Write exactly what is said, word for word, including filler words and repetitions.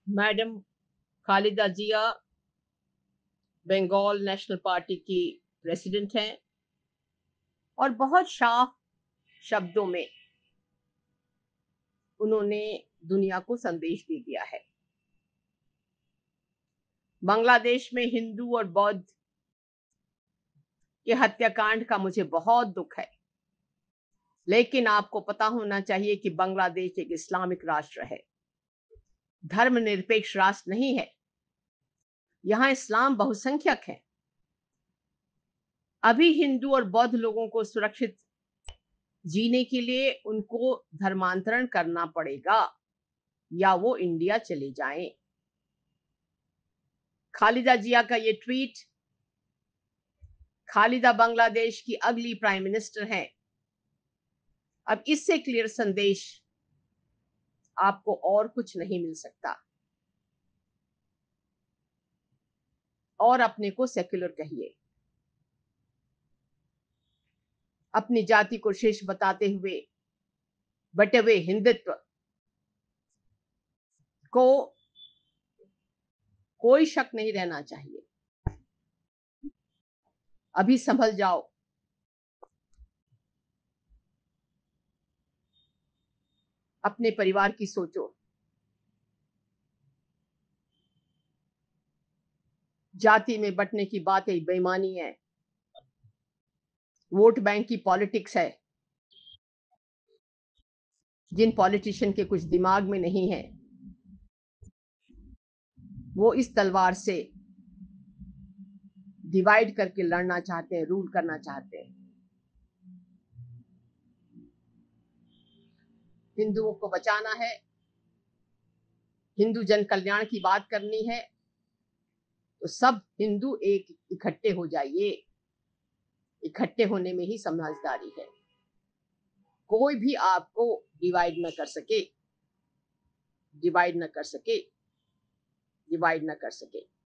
Madam Khaleda Zia Bengal national party की president हैं और बहुत साफ शब्दों में उन्होंने दुनिया को संदेश दे दिया है। बांग्लादेश में हिंदू और बौद्ध के हत्याकांड का मुझे बहुत दुख है, लेकिन आपको पता होना चाहिए कि बांग्लादेश एक इस्लामिक राष्ट्र है, धर्मनिरपेक्ष राष्ट्र नहीं है। यहां इस्लाम बहुसंख्यक है। अभी हिंदू और बौद्ध लोगों को सुरक्षित जीने के लिए उनको धर्मांतरण करना पड़ेगा या वो इंडिया चले जाएं। खालिदा जिया का ये ट्वीट, खालिदा बांग्लादेश की अगली प्राइम मिनिस्टर हैं। अब इससे क्लियर संदेश आपको और कुछ नहीं मिल सकता। और अपने को सेक्युलर कहिए, अपनी जाति को शेष बताते हुए बटे हुए हिंदुत्व को कोई शक नहीं रहना चाहिए। अभी संभल जाओ। अपने परिवार की सोचो। जाति में बंटने की बात एक बेईमानी है, वोट बैंक की पॉलिटिक्स है, जिन पॉलिटिशियन के कुछ दिमाग में नहीं है वो इस तलवार से डिवाइड करके लड़ना चाहते हैं, रूल करना चाहते हैं। हिंदुओं को बचाना है, हिंदू जन कल्याण की बात करनी है, तो सब हिंदू एक इकट्ठे हो जाइए। इकट्ठे होने में ही समझदारी है। कोई भी आपको डिवाइड न कर सके, डिवाइड न कर सके, डिवाइड न कर सके।